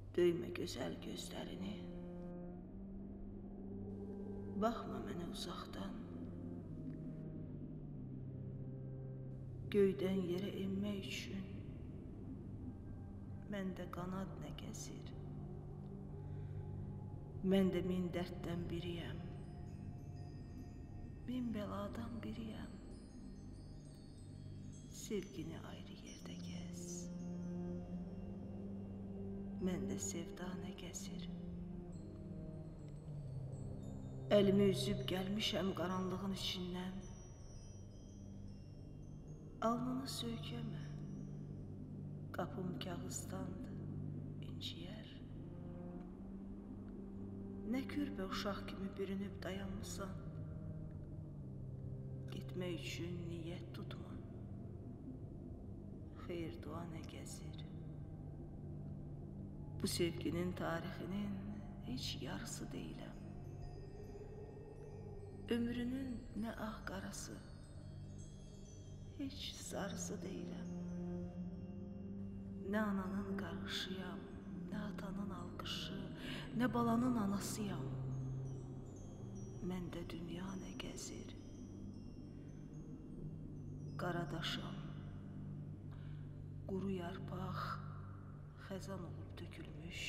Döymə gözəl gözlərini, baxma mənə uzaqdan. Göydən yerə enmək üçün məndə qanad nə gəzir. Mən də min dərddən biriyəm, min bəladan biriyəm. Sevgini ayrı yerdə gəz, məndə sevda nə gəzir. Əlimi üzüb gəlmişəm qaranlığın içindən. Alnını söykəmə, qapım kağızdandır, inciyər. Nə körpə uşaq kimi bürünüb dayanmısan, getmək üçün niyyət tutma, xeyir dua nə gəzir. Bu sevginin tarixinin heç yarısı deyiləm. Ömrünün nə ağ qarası, heç sarısı deyiləm. Nə ananın qarğışıyam, nə atanın alqışı, nə balanın anasıyam. Məndə dünya nə gəzir. Qaradaşam, quru yarpaq, xəzan olub tökülmüş.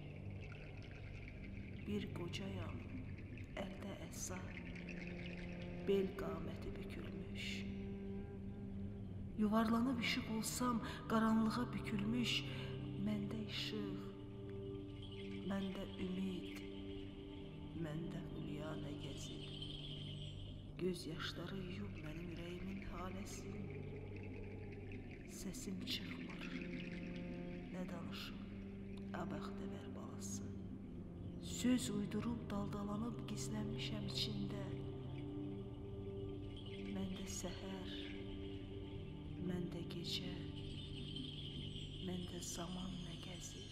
Bir qocayam, əldə əsa, bel qaməti bükülmüş. Yuvarlanıb işıq olsam, qaranlığa bükülmüş. Məndə işıq, məndə ümid, məndə hülya nə gəzir. Göz yaşları yuyub mənim ürəyimin haləsin. Səsim çıxmır, nə danışım, əbəxtəvər balası. Söz uydurub daldalanıb gizlənmişəm içində. Məndə səhər, məndə gecə, məndə zaman nə gəzir.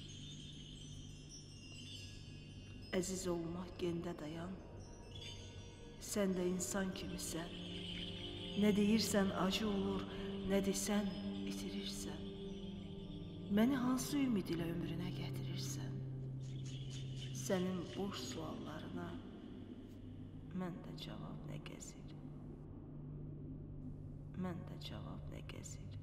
Əziz olmaq gendə dayan, sən də insan kimisən. Nə deyirsən acı olur, nə desən itirirsən. Məni hansı ümid ilə ömrünə gətirirsən? Sənin boş suallarına məndə cavab nə gəzir? Məndə cavab nə gəzir?